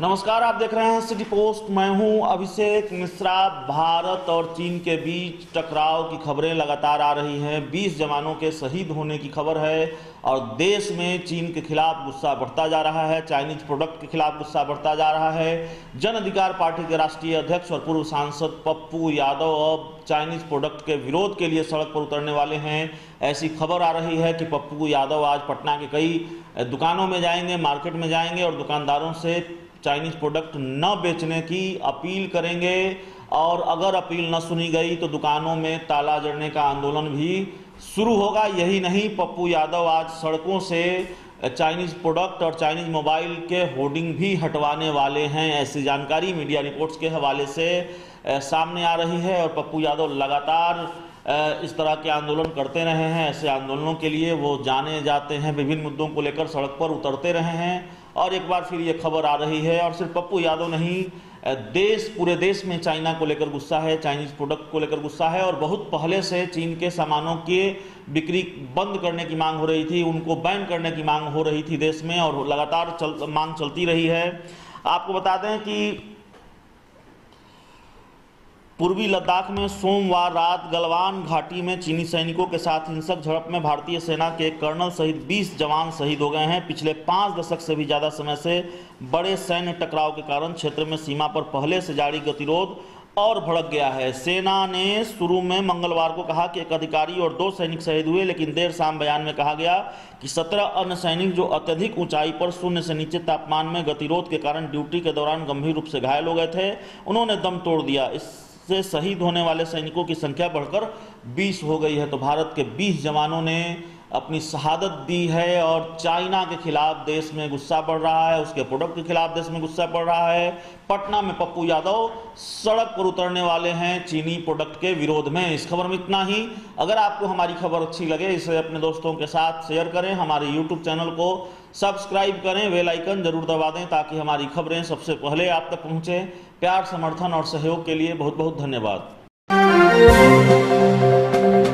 नमस्कार, आप देख रहे हैं सिटी पोस्ट। मैं हूं अभिषेक मिश्रा। भारत और चीन के बीच टकराव की खबरें लगातार आ रही हैं। 20 जवानों के शहीद होने की खबर है और देश में चीन के खिलाफ गुस्सा बढ़ता जा रहा है। चाइनीज प्रोडक्ट के खिलाफ गुस्सा बढ़ता जा रहा है। जन अधिकार पार्टी के राष्ट्रीय अध्यक्ष और पूर्व सांसद पप्पू यादव अब चाइनीज प्रोडक्ट के विरोध के लिए सड़क पर उतरने वाले हैं। ऐसी खबर आ रही है कि पप्पू यादव आज पटना के कई दुकानों में जाएंगे, मार्केट में जाएंगे और दुकानदारों से चाइनीज प्रोडक्ट न बेचने की अपील करेंगे। और अगर अपील न सुनी गई तो दुकानों में ताला जड़ने का आंदोलन भी शुरू होगा। यही नहीं, पप्पू यादव आज सड़कों से चाइनीज प्रोडक्ट और चाइनीज मोबाइल के होर्डिंग भी हटवाने वाले हैं। ऐसी जानकारी मीडिया रिपोर्ट्स के हवाले से सामने आ रही है और पप्पू यादव लगातार इस तरह के आंदोलन करते रहे हैं। ऐसे आंदोलनों के लिए वो जाने जाते हैं, विभिन्न मुद्दों को लेकर सड़क पर उतरते रहे हैं। और एक बार फिर ये खबर आ रही है, और सिर्फ पप्पू यादव नहीं, पूरे देश में चाइना को लेकर गुस्सा है, चाइनीज प्रोडक्ट को लेकर गुस्सा है। और बहुत पहले से चीन के सामानों के बिक्री बंद करने की मांग हो रही थी, उनको बैन करने की मांग हो रही थी देश में, और लगातार मांग चलती रही है। आपको बता दें कि पूर्वी लद्दाख में सोमवार रात गलवान घाटी में चीनी सैनिकों के साथ हिंसक झड़प में भारतीय सेना के कर्नल सहित 20 जवान शहीद हो गए हैं। पिछले 5 दशक से भी ज़्यादा समय से बड़े सैन्य टकराव के कारण क्षेत्र में सीमा पर पहले से जारी गतिरोध और भड़क गया है। सेना ने शुरू में मंगलवार को कहा कि एक अधिकारी और 2 सैनिक शहीद हुए, लेकिन देर शाम बयान में कहा गया कि 17 अन्य सैनिक जो अत्यधिक ऊंचाई पर शून्य से नीचे तापमान में गतिरोध के कारण ड्यूटी के दौरान गंभीर रूप से घायल हो गए थे, उन्होंने दम तोड़ दिया। से शहीद होने वाले सैनिकों की संख्या बढ़कर 20 हो गई है। तो भारत के 20 जवानों ने अपनी शहादत दी है और चाइना के खिलाफ देश में गुस्सा बढ़ रहा है, उसके प्रोडक्ट के खिलाफ देश में गुस्सा बढ़ रहा है। पटना में पप्पू यादव सड़क पर उतरने वाले हैं चीनी प्रोडक्ट के विरोध में। इस खबर में इतना ही। अगर आपको हमारी खबर अच्छी लगे, इसे अपने दोस्तों के साथ शेयर करें, हमारे यूट्यूब चैनल को सब्सक्राइब करें, बेल आइकन जरूर दबा दें ताकि हमारी खबरें सबसे पहले आप तक पहुंचे। प्यार, समर्थन और सहयोग के लिए बहुत बहुत धन्यवाद।